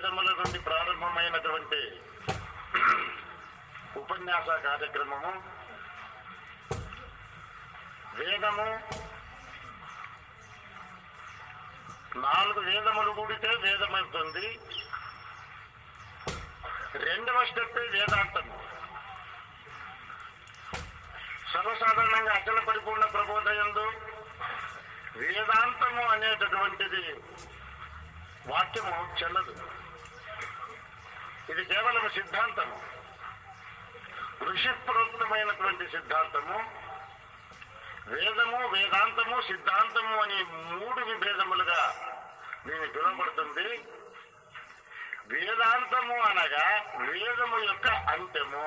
వేదముల నుండి ప్రారంభమైనటువంటి ఉపన్యాస కార్యక్రమము. వేదము 4 వేదములు కూడితే వేదమవుతుంది. 2వ స్టెప్ వేదాంతము. సర్వసాధారణంగా అచల పరిపూర్ణ ప్రబోధయందు వేదాంతము అనేటటువంటిది వాక్యము చెల్లదు. ఇది కేవలం సిద్ధాంతము, ఋషి ప్రోక్తమైనటువంటి సిద్ధాంతము. వేదము, వేదాంతము, సిద్ధాంతము అని 3 విభేదములుగా దీన్ని పిలువబడుతుంది. వేదాంతము అనగా వేదము యొక్క అంత్యము.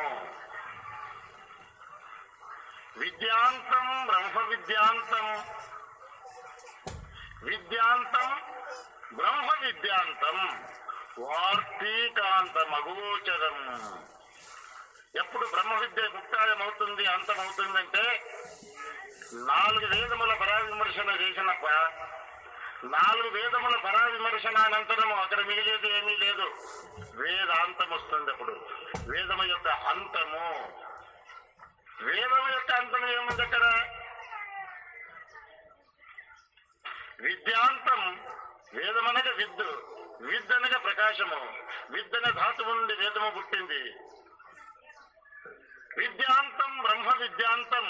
విద్యాంతం బ్రహ్మ విద్యాంతం, విద్యాంతం బ్రహ్మ విద్యాంతం, వార్తీకాంతమగోచరం. ఎప్పుడు బ్రహ్మ విద్య ముక్తాయమవుతుంది, అంతమవుతుందంటే 4 వేదముల పరావిమర్శన చేసినప్ప 4 వేదముల పరావిమర్శన అనంతరము అక్కడ మిగిలేది ఏమీ లేదు, వేదాంతం వస్తుంది. అప్పుడు వేదము యొక్క అంతము. వేదము యొక్క అంతం ఏముంది అక్కడ? విద్యాంతం. వేదమనగా విద్దు, విద్దనగా ప్రకాశము. విద్దన ధాతువు నుండి వేదము పుట్టింది. విద్యాంతం బ్రహ్మ విద్యాంతం,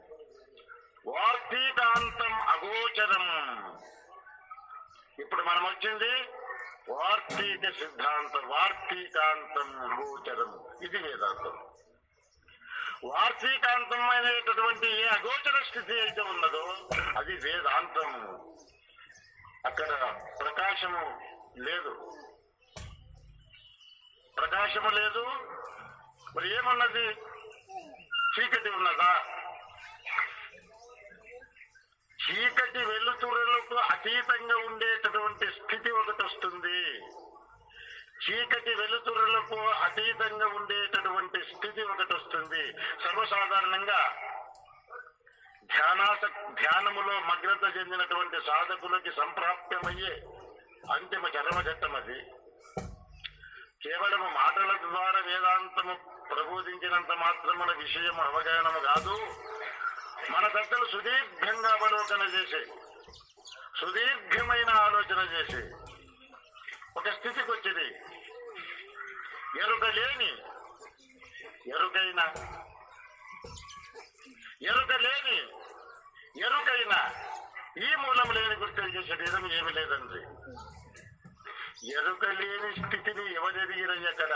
వార్తీకాంతం అగోచరం. ఇప్పుడు మనం వచ్చింది వార్తీక సిద్ధాంతం. వార్తీకాంతం అగోచరం, ఇది వేదాంతం. వార్తీకాంతం అనేటటువంటి ఏ అగోచర స్థితి అయితే ఉన్నదో అది వేదాంతం. అక్కడ ప్రకాశము లేదు, ప్రకాశము లేదు. మరి ఏమున్నది? చీకటి ఉన్నదా? చీకటి వెలుతురులకు అతీతంగా ఉండేటటువంటి స్థితి ఒకటి వస్తుంది. చీకటి వెలుతురులకు అతీతంగా ఉండేటటువంటి స్థితి ఒకటి వస్తుంది. సర్వసాధారణంగా ధ్యానములో మగ్నత చెందినటువంటి సాధకులకి సంప్రాప్తమయ్యే అంతిమ చరమఘట్టం అది. కేవలము మాటల ద్వారా వేదాంతము ప్రబోధించినంత మాత్రమున విషయము అవగాహనము కాదు. మన పెద్దలు సుదీర్ఘంగా అవలోకన చేసి, సుదీర్ఘమైన ఆలోచన చేసి ఒక స్థితికి వచ్చింది. ఎరుక లేని ఎరుకైనా, ఎరుక లేని ఎరుకైనా ఈ మూలం లేని గుర్తెరిగే శరీరం ఏమి లేదండి. ఎరుక లేని స్థితిని ఎవరెదిగిరయ్యక్కడ?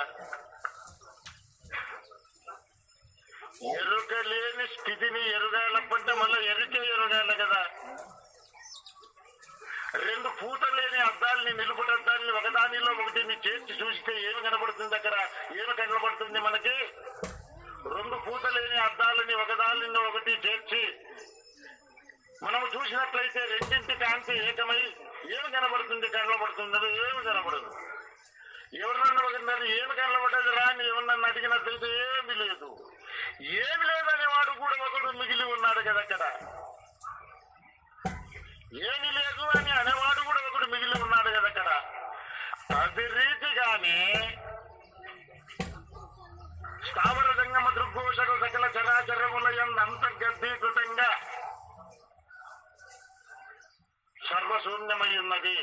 ఎరుక లేని స్థితిని ఎరుగాలప్పంటే మళ్ళీ ఎరుకే ఎరుగాల కదా. 2 పూత లేని అద్దాలని, నిలుపుటద్దాలని ఒకదానిలో ఒకటిని చేర్చి చూస్తే ఏమి కనబడుతుంది? అక్కడ ఏమి కనబడుతుంది మనకి? 2 పూత లేని అద్దాలని ఒకదానిలో ఒకటి చేర్చి మనము చూసినట్లయితే రెండింటి కాంతి ఏకమై ఏమి కనబడుతుంది? కనబడుతున్నది ఏమి కనబడదు. ఎవరన్నా ఒకటి ఏమి కనబడదు రా అని ఎవరన్నా అడిగినట్లయితే ఏమి లేదు. ఏమి లేదని వాడు కూడా ఒకడు మిగిలి ఉన్నాడు కదా అక్కడ. ఏమి లేదు అని అనేవాడు కూడా ఒకడు మిగిలి ఉన్నాడు కదా అక్కడ. అదే రీతిగానే స్థావర జంగమ దృగ్గోషక సకల చరాచరములయందు అంతర్గర్భీకృతంగా సర్వశూన్యమై ఉన్నది.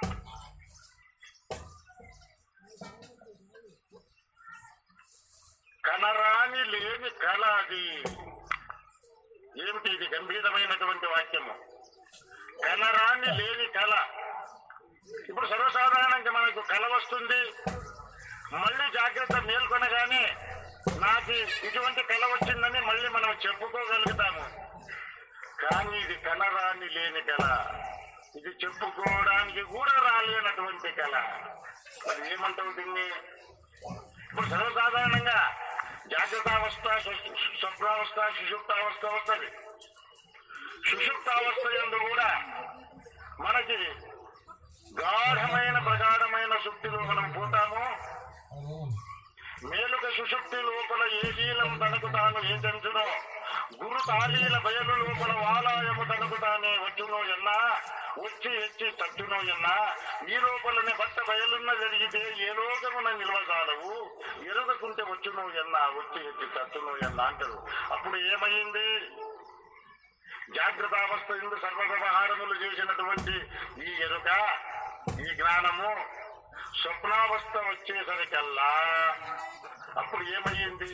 కనరాని లేని కళ అది. ఏమిటి ఇది? గంభీరమైనటువంటి వాక్యము. కనరాని లేని కళ. ఇప్పుడు సర్వసాధారణంగా మనకు కళ వస్తుంది, మళ్ళీ జాగ్రత్త మేల్కొనగానే నాకు ఇటువంటి కళ వచ్చిందని మళ్ళీ మనం చెప్పుకోగలుగుతాము. కానీ ఇది కనరాని లేని కళ. ఇది చెప్పుకోవడానికి కూడా రాలేనటువంటి కళ. మరి ఏమంటావు దీన్ని? ఇప్పుడు సర్వసాధారణంగా జాగ్రత్తావస్థ, స్వప్నావస్థ, సుషుప్తావస్థ వస్తుంది. సుషుప్తావస్థ యందు కూడా మనకి గాఢమైన ప్రగాఢమైన సుప్తిలో మనం పోతాము. మేలుక సుషుప్తి లోపల ఏ శీలం తనకు తాను ఏ తెంచునో, గురు తాళీల బయలు లోపల వాలాయము తనకు తానే వచ్చునో ఎన్నా వచ్చి ఎచ్చి చచ్చును ఎన్నా ఈ లోపలనే బట్ట బయలున్న జరిగితే ఏ లోకమున నిల్వజాలవు ఎరుగకుంటే వచ్చును ఎన్నా వచ్చి ఎచ్చి చచ్చును ఎన్నా అంటారు. అప్పుడు ఏమైంది? జాగ్రత్తావస్థ ఎందు సర్వ వ్యవహారములు చేసినటువంటి ఈ ఎరుక, ఈ జ్ఞానము స్వప్నావస్థ వచ్చేసరికల్లా అప్పుడు ఏమయ్యింది?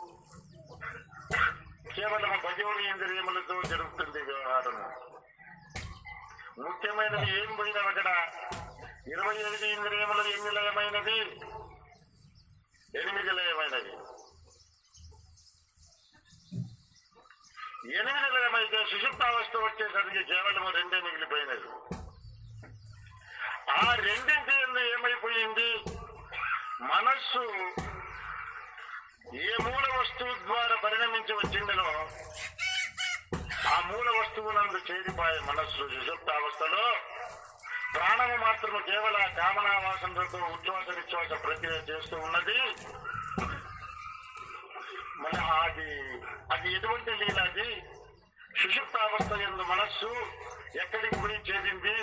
కేవలం 10 ఇంద్రియములతో జరుగుతుంది వ్యవహారము. ముఖ్యమైనది ఏం పోయినవి అక్కడ? 25 ఇంద్రియములు ఎన్ని లయమైనది? 8 లయమైనది. 8 లయమైతే సుషుప్తావస్థ వచ్చేసరికి కేవలం 2 మిగిలిపోయినది. ఆ రెండింటి ఏమైపోయింది? మనస్సు ఏ మూల వస్తువు ద్వారా పరిణమించి వచ్చిందనో ఆ మూల వస్తువునందు చేరిపాయే మనస్సు. సుషుప్తావస్థలో ప్రాణము మాత్రము కేవల కామనావాసనలతో ఉచ్ఛ్వాస నిశ్వాస ప్రక్రియ చేస్తూ ఉన్నది. మన అది ఎటువంటి లీలాది? సుషుప్తావస్థ యందు మనస్సు ఎక్కడికి పోయి చేరింది?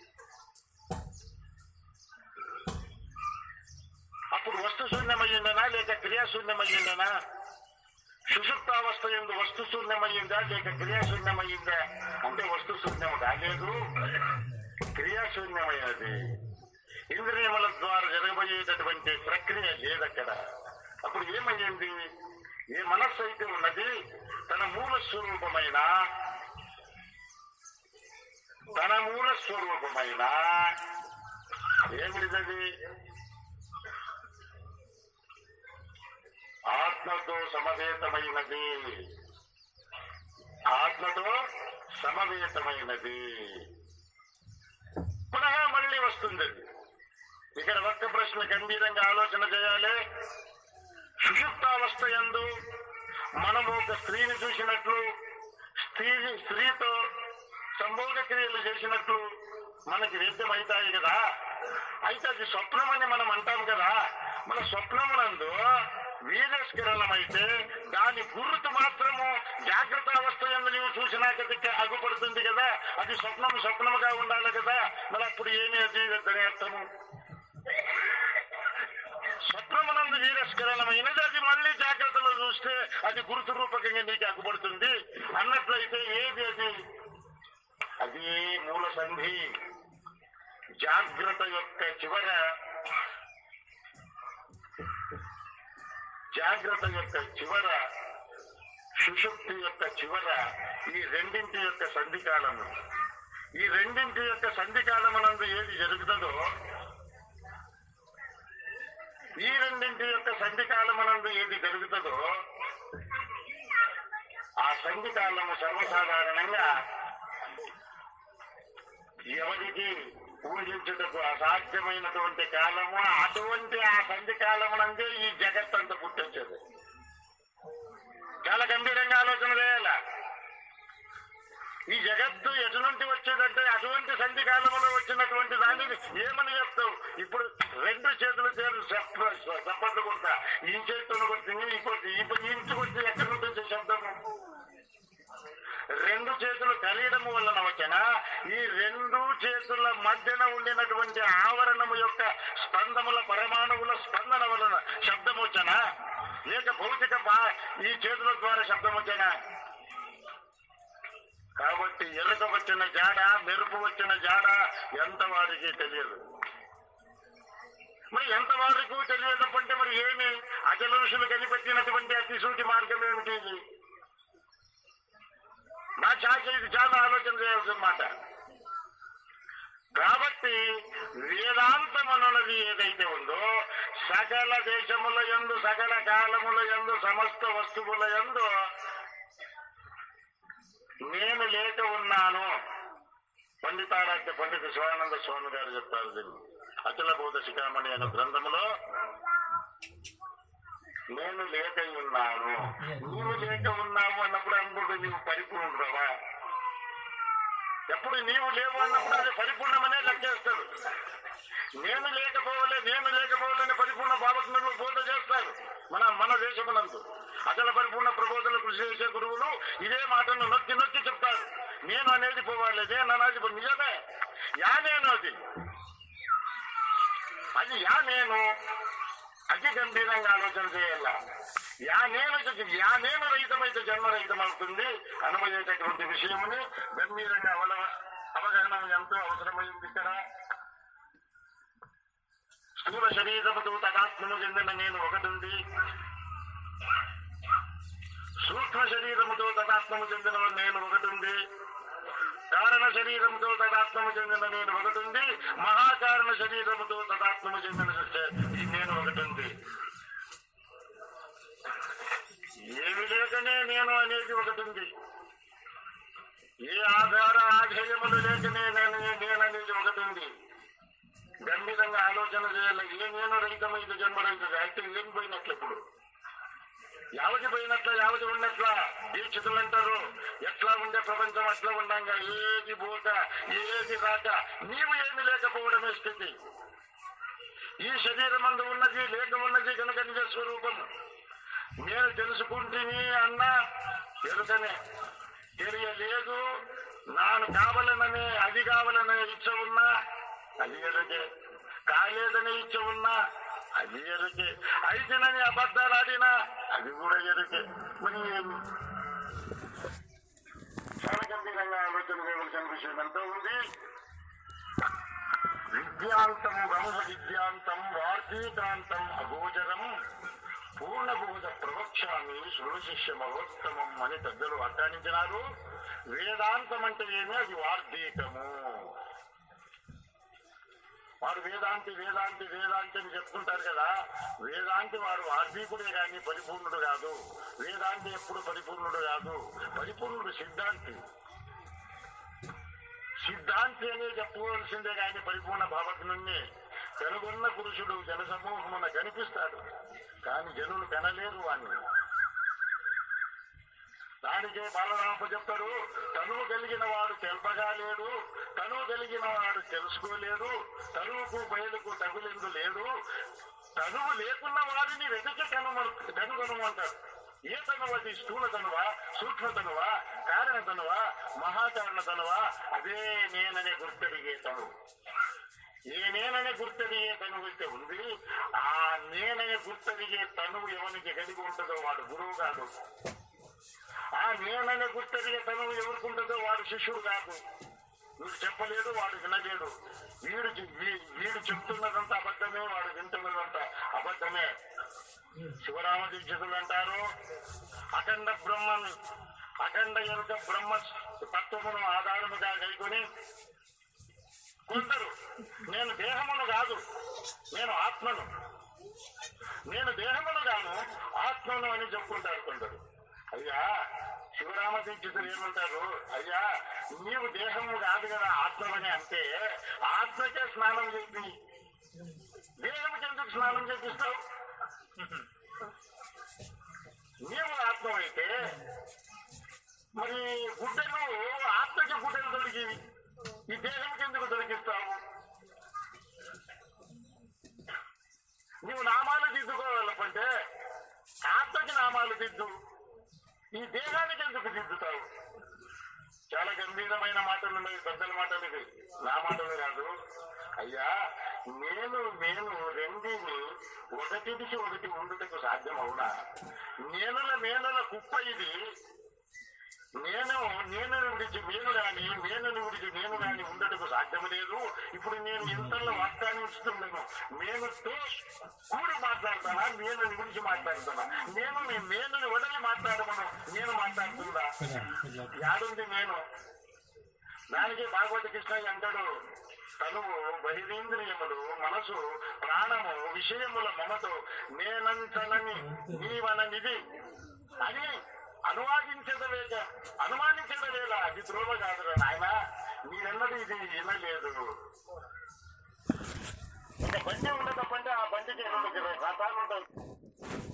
అప్పుడు వస్తు శూన్యమయ్యిందనా లేక క్రియాశూన్యమయ్యిందనా? సుషుప్తావస్థ యందు వస్తు శూన్యమయ్యిందా లేక క్రియాశూన్యమయ్యిందా? అంటే వస్తు శూన్యము కాలేదు, క్రియాశూన్యమైనది. ఇంద్రియముల ద్వారా జరగబోయేటటువంటి ప్రక్రియ లేదక్కడ. అప్పుడు ఏమయ్యింది? ఏ మనస్సు అయితే ఉన్నది తన మూల స్వరూపమైన ఏమిటిది? ఆత్మతో సమవేతమైనది. ఆత్మతో సమవేతమైనది. పునః మళ్ళీ వస్తుంది. ఇక్కడ ఒక్క ప్రశ్న గంభీరంగా ఆలోచన చేయాలి. సుషుప్తావస్థ యందు మనము ఒక స్త్రీని చూసినట్లు, స్త్రీతో సంభోగ క్రియలు చేసినట్లు మనకి వ్యక్తమవుతాయి కదా. అయితే అది స్వప్నం అని మనం అంటాం కదా. మన స్వప్నమునందు వీరస్కరణమైతే దాని గుర్తు మాత్రము జాగ్రత్త అవస్థ యందు నీవు చూసినాక అగుపడుతుంది కదా. అది స్వప్నముగా ఉండాలి కదా. మరి అప్పుడు ఏమి అది దాని అర్థము? స్వప్నమునందు వీరస్కరణమైనది అది మళ్ళీ జాగ్రత్తలో చూస్తే అది గుర్తు రూపకంగా నీకు అగుపడుతుంది అన్నట్లయితే ఏది అది? అది మూల సంధి. జాగ్రత్త యొక్క చివర సుషుప్తి యొక్క చివర ఈ రెండింటి యొక్క సంధికాలము. ఈ రెండింటి యొక్క సంధికాలమునందు ఏది జరుగుతుందో, ఈ రెండింటి యొక్క సంధికాలమునందు ఏది జరుగుతుందో ఆ సంధికాలము సర్వసాధారణంగా ఎవరికి ఊహించుటకు అసాధ్యమైనటువంటి కాలము. అటువంటి ఆ సంధి కాలమునందే ఈ జగత్ అంతా పుట్టించేది. చాలా గంభీరంగా ఆలోచన చేయాల. ఈ జగత్తు ఎటు నుండి వచ్చేదంటే అటువంటి సంధి కాలంలో వచ్చినటువంటి దానిని ఏమని చెప్తావు? ఇప్పుడు 2 చేతులు చేరు చప్పట్లు కొడతా, ఈ చేతులు కొట్టింది ఇంకోటి ఇంటికి వచ్చి ఎక్కడి నుంచి వచ్చే శబ్దము? 2 చేతులు కలియడము వలన వచ్చనా? ఈ 2 చేతుల మధ్యన ఉండినటువంటి ఆవరణము యొక్క స్పందముల పరమాణువుల స్పందన వలన శబ్దం వచ్చనా? లేక భౌతిక ఈ చేతుల ద్వారా శబ్దం వచ్చనా? కాబట్టి ఎరుక వచ్చిన జాడ, మెరుపు వచ్చిన జాడ ఎంత వారికి తెలియదు. మరి ఎంత వారికి తెలియదంటే మరి ఏమి? అచల ఋషులు కనిపెట్టినటువంటి అతిసూటి మార్గం ఏమిటి? నా ఇది చాలా ఆలోచన చేయాల్సిన మాట. కాబట్టి వేదాంతం అన్నది ఏదైతే ఉందో సకల దేశముల యందు, సకల కాలముల యందు, సమస్త వస్తువుల యందు నేను లేక ఉన్నాను. పండితారాధ్య పండిత శివానంద స్వామి గారు చెప్తారు దీన్ని అచల బోధ శిఖామణి అనే గ్రంథములో. నేను లేక ఉన్నాను. నీవు లేక ఉన్నావు అన్నప్పుడు అనుకుంటే నీవు పరిపూర్ణుడవా? ఎప్పుడు నీవు లేవు అన్నప్పుడు అది పరిపూర్ణమనే లెక్కేస్తారు. నేను లేకపోవాలని పరిపూర్ణ భావజ్ఞులు బోధ చేస్తారు మన దేశమునందు. అసలు పరిపూర్ణ ప్రబోధన కృషి చేసే గురువులు ఇదే మాటను నొక్కి చెప్తారు. నేను అనేది పోవాలి, నేను అనేది నిజమే. యా నేను అది యా నేను అతి గంభీరంగా ఆలోచన చేయాల. యా నేను రహితమైతే జన్మరహితం అవుతుంది అనుమయ్యేటటువంటి విషయముని గంభీరంగా అవగాహన ఎంతో అవసరమైంది. ఇక్కడ స్థూల శరీరముతో తదాత్మను చెందిన నేను ఒకటి ఉంది, సూక్ష్మ శరీరముతో తదాత్మము చెందిన నేను ఒకటి ఉంది, కారణ శరీరముతో తదాత్మము చెందిన నేను ఒకటి ఉంది, మహాకారణ శరీరముతో తదాత్మము చెందిన ఈ నేను ఒకటి ఉంది. ఏమి లేకనే నేను అనేది ఒకటి ఉంది, ఏ ఆధార ఆధేయములు లేకనే నేననేది ఒకటి ఉంది. గంభీరంగా ఆలోచన చేయాలి. ఏ నేను రహితమైతే జన్మరహిత అయితే ఏం పోయినట్లు ఇప్పుడు యావతి పోయినట్ల యావతి ఉన్నట్ల దీక్షితులు అంటారు. ఎట్లా ఉండే ప్రపంచం అట్లా ఉండంగా ఏది పోక ఏది రాక నీవు ఏమి లేకపోవడమే స్థితి. ఈ శరీరం అందు ఉన్నది లేక ఉన్నది కనుక నిజ స్వరూపం నేను తెలుసుకుంటుని అన్న ఎరుకనే తెలియలేదు. నాను కావాలననే అది కావాలనే ఇచ్చ ఉన్నా అది ఎరుకే, కాలేదనే ఇచ్చ ఉన్నా అది ఎరుకే, అయితేనని అబద్ధాలు ఆడినా అది కూడా ఎరుకే. మరి చాలా గంభీరంగా ఆలోచన చేయవలసిన విషయం ఎంతో ఉంది. విద్యాంతం బ్రహ్మ విద్యాంతం వార్తీకాంతం అగోచరం పూర్ణబోధ ప్రవక్ష్యామి శృణు శిష్యమవోత్తమం అని పెద్దలు వ్యాఖ్యానించినారు. వేదాంతం అంటే ఏమి? అది వార్తీకము. వారు వేదాంతి వేదాంతి వేదాంతి అని చెప్తుంటారు కదా. వేదాంతి వారు వార్తీకుడే కానీ పరిపూర్ణుడు కాదు. వేదాంతి ఎప్పుడు పరిపూర్ణుడు కాదు, పరిపూర్ణుడు సిద్ధాంతి. సిద్ధాంతి అనే చెప్పుకోవాల్సిందే కానీ పరిపూర్ణ భావజ్ఞుణ్ణి కనుగొన్న పురుషుడు జనసమూహమున కనిపిస్తాడు, కానీ జనులు కనలేరు వాణ్ణి. దానికే బాలరామ చెప్తాడు, తనువు కలిగిన వాడు తెల్పగా లేడు, తనువు కలిగిన వాడు తెలుసుకోలేడు, తనువుకు బయలుకు తగులెందు లేడు, తనువు లేకున్న వాడిని వెతికి కనుగొనమంటారు. ఏ తనువు అది? స్థూల తనువా, సూక్ష్మ తనువా, కారణ తనువా, మహాకారణ తనువా? అదే నేననే గుర్తెరిగే తనువు. ఏ నేననే గుర్తెరిగే తనువు అయితే ఉంది. ఆ నేననే గుర్తెరిగే తనువు ఎవరికి కలిగి ఉంటుందో వాడు గురువు కాదు. ఆ నేననే గుర్తెరిగే తనువు ఎవరికి ఉంటుందో వాడు శిష్యుడు కాదు. వీడు చెప్పలేడు, వాడు వినలేడు. వీడు చెప్తున్నదంతా అబద్ధమే, వాడు వింటున్నదంతా అబద్ధమే. శివరామ దీక్షితులు అంటారు, అఖండ బ్రహ్మను అఖండ ఎరుక బ్రహ్మ తత్వమును ఆధారముగా కైకొని కొందరు నేను దేహమును కాదు, నేను ఆత్మను, నేను దేహమును గాను ఆత్మను అని చెప్పుకుంటారు కొందరు. అయ్యా శివరామ దీక్షితులు ఏమంటారు? అయ్యా నీవు దేహము కాదు కదా ఆత్మని అంటే ఆత్మకే స్నానం చేసి దేహంకి ఎందుకు స్నానం చేపిస్తావు? నీవు ఆత్మమైతే మరి గుడ్డను ఆత్మకి గుడ్డను దొరికి ఈ దేహంకి ఎందుకు దొరికిస్తావు? నీవు నామాలు దిద్దుకోవాలంటే ఆత్మకి నామాలు దిద్దు, ఈ దేహానికి ఎందుకు దిద్దుతావు? చాలా గంభీరమైన మాటలు ఉన్నాయి, పెద్దల మాటలు ఇవి, నా మాటలు కాదు. అయ్యా నేను రెండిని ఒకటికి ఒకటి ఉండుటకు సాధ్యం అవునా? నేనుల కుప్ప ఇది. నేను విడిచి నేను గాని నేను గాని ఉండటకు సాధ్యం లేదు. ఇప్పుడు నేను ఇంతలో వ్యాఖ్యానిస్తున్నాను. నేనుతో కూడి మాట్లాడతానా, నేను గురించి మాట్లాడుతున్నా? నేను వదిలి మాట్లాడమను, నేను మాట్లాడుతుందా? యాడుంది నేను? దానికి భాగవత కృష్ణయ్య అంటాడు, తనువు బహిరేంద్రియములు మనసు ప్రాణము విషయముల మమతో నేనంతనని నీవననిది అని అనుమానించదవేలా అది ద్రోవ కాదురా నాయన, మీరన్నది ఇది వినలేదు. ఒక బండి ఉండదు, ఆ బండికి 2 రకాలు ఉంటాయి.